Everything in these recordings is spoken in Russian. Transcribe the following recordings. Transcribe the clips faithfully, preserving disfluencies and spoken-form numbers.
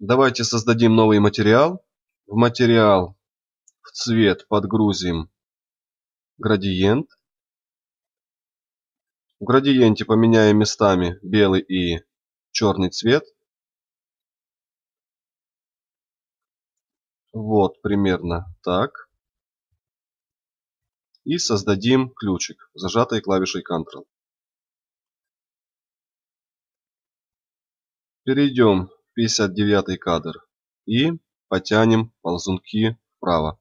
Давайте создадим новый материал. В материал в цвет подгрузим градиент. В градиенте поменяем местами белый и черный цвет. Вот примерно так. И создадим ключик, зажатой клавишей контрол. Перейдем в пятьдесят девятый кадр и потянем ползунки вправо.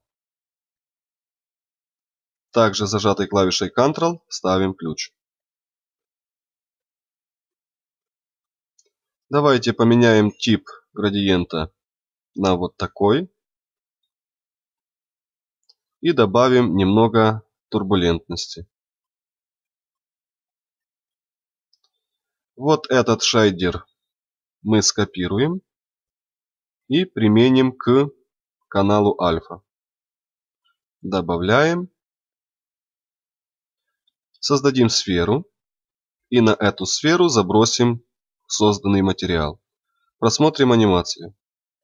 Также зажатой клавишей контрол ставим ключ. Давайте поменяем тип градиента на вот такой. И добавим немного турбулентности. Вот этот шейдер мы скопируем и применим к каналу альфа. Добавляем. Создадим сферу. И на эту сферу забросим созданный материал. Просмотрим анимацию.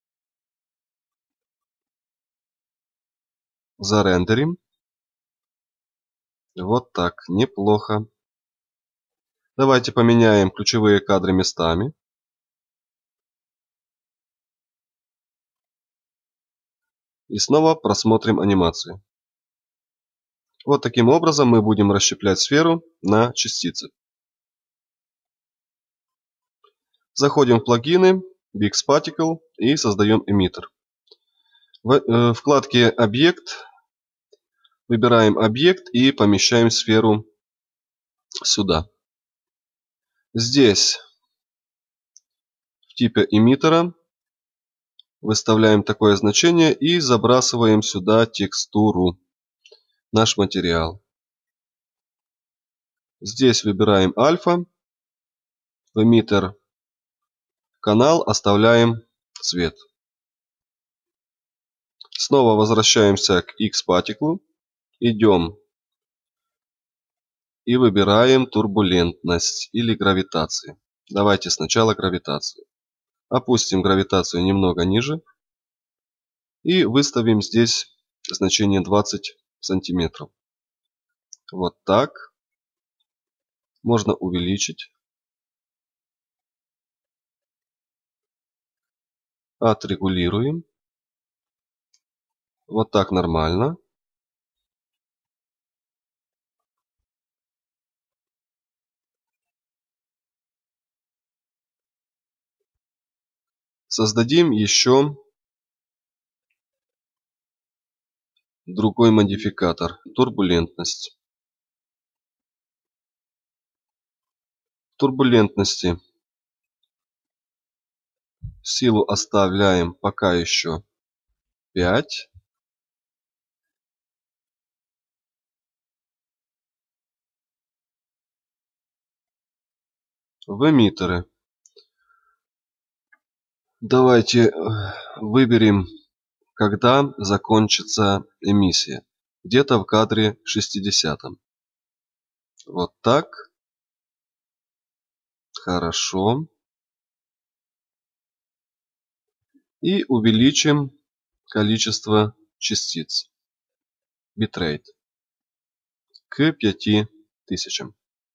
Зарендерим. Вот так, неплохо. Давайте поменяем ключевые кадры местами. И снова просмотрим анимацию. Вот таким образом мы будем расщеплять сферу на частицы. Заходим в плагины, BigSparticle и создаем эмиттер. В вкладке «Объект» выбираем объект и помещаем сферу сюда. Здесь в типе эмиттера выставляем такое значение и забрасываем сюда текстуру, наш материал. Здесь выбираем альфа. В эмиттер канал оставляем цвет. Снова возвращаемся к X-Particle. Идем и выбираем турбулентность или гравитацию. Давайте сначала гравитацию. Опустим гравитацию немного ниже. И выставим здесь значение двадцать сантиметров. Вот так. Можно увеличить. Отрегулируем. Вот так нормально. Создадим еще другой модификатор. Турбулентность. Турбулентности силу оставляем пока еще пять. В эмиттеры. Давайте выберем, когда закончится эмиссия. Где-то в кадре шестидесятом. Вот так. Хорошо. И увеличим количество частиц. Битрейт. К пяти тысячам.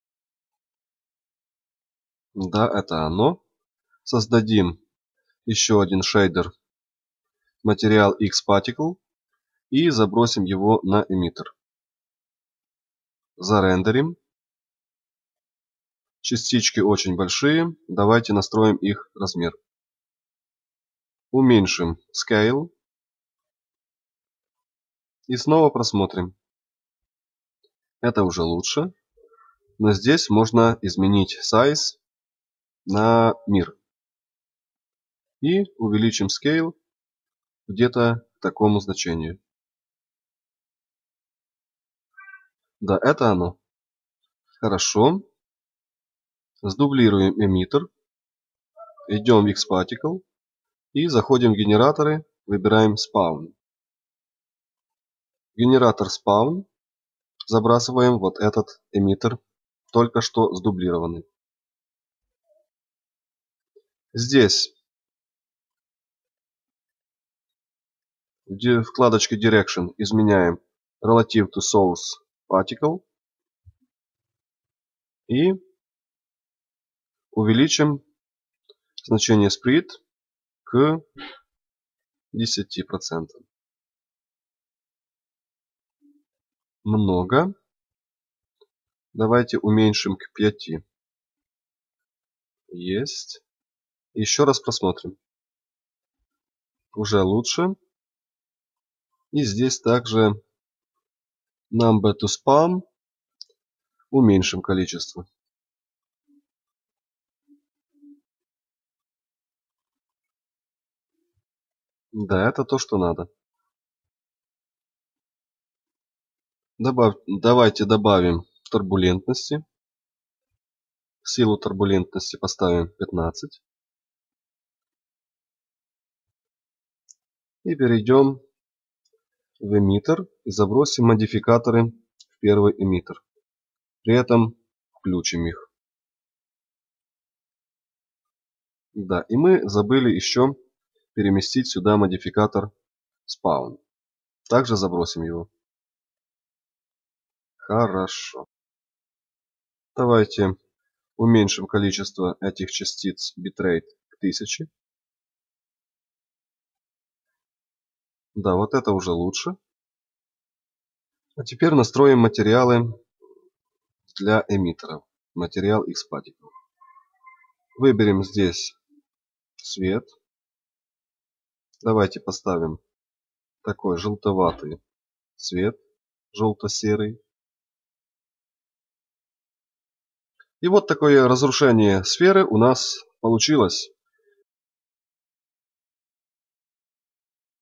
Да, это оно. Создадим еще один шейдер. Материал X-Particle. И забросим его на эмиттер. Зарендерим. Частички очень большие. Давайте настроим их размер. Уменьшим Scale. И снова просмотрим. Это уже лучше. Но здесь можно изменить Size на мир. И увеличим Scale где-то к такому значению. Да, это оно. Хорошо. Сдублируем эмиттер. Идем в X-Particle. И заходим в генераторы. Выбираем Spawn. Генератор Spawn. Забрасываем вот этот эмиттер. Только что сдублированный. Здесь В вкладочке Direction изменяем Relative to Source Particle и увеличим значение Spread к десяти процентам. Много. Давайте уменьшим к пяти. Есть. Еще раз просмотрим. Уже лучше. И здесь также Number to Spam уменьшим количество. Да, это то, что надо. Добав... Давайте добавим турбулентности. Силу турбулентности поставим пятнадцать. И перейдем в эмиттер и забросим модификаторы в первый эмиттер. При этом включим их. Да, и мы забыли еще переместить сюда модификатор Spawn. Также забросим его. Хорошо. Давайте уменьшим количество этих частиц битрейт к тысяче. Да, вот это уже лучше. А теперь настроим материалы для эмиттеров. Материал X-Particle. Выберем здесь цвет. Давайте поставим такой желтоватый цвет. Желто-серый. И вот такое разрушение сферы у нас получилось.